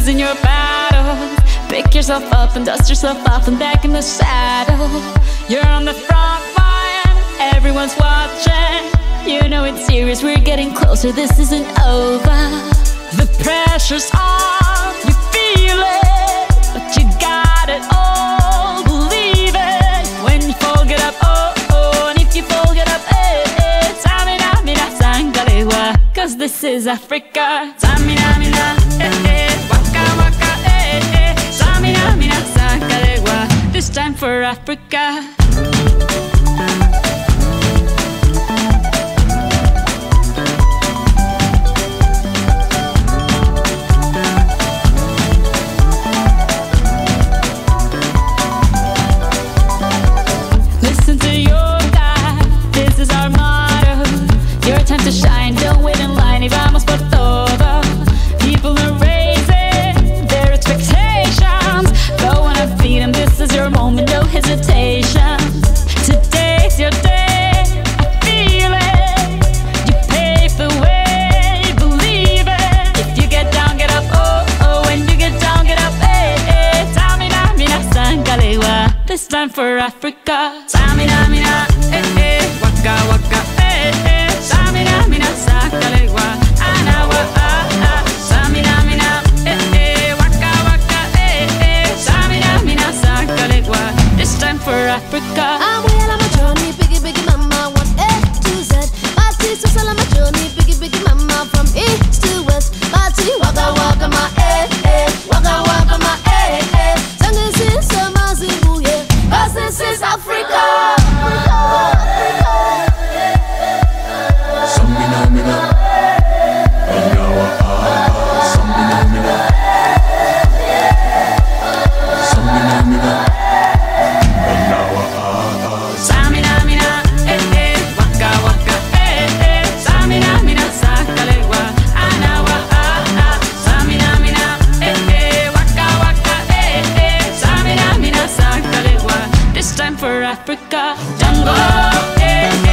losing your battle. Pick yourself up and dust yourself off and back in the saddle. You're on the front line, everyone's watching. You know it's serious, we're getting closer, this isn't over. The pressure's on, you feel it, but you got it all, believe it. When you fall, get up, oh, oh, and if you fall, get up, eh, eh. Samina, mina, sangalewa, cause this is Africa. Samina, mina, eh, eh, waka, waka, eh, eh. Samina, mina, sangalewa, this time for Africa. Time to shine, don't wait in line, y vamos por todo. People are raising their expectations. Go on and feed them, this is your moment, no hesitation. Today's your day, I feel it. You pave the way, believe it. If you get down, get up, oh, oh. When you get down, get up, eh, eh. Samina, mina, sangalewa, this time for Africa. Samina, mina, eh, eh. Waka, waka, eh, eh. Samina, mina, sangalewa, anawa, ah, ah. Samina, mina, eh, eh. Waka, waka, eh, eh. Samina, mina, sangalewa, this time for Africa. I'm well on my journey, biggie, biggie mama, 1A to Z. Party, so on my journey, biggie, biggie mama, from east to west. Party, waka, waka, my eh, eh. Waka, waka, my eh, eh. Sangin' sin, sama, zibu, yeah. 'Cause this is Africa. For Africa, jungle, eh, eh.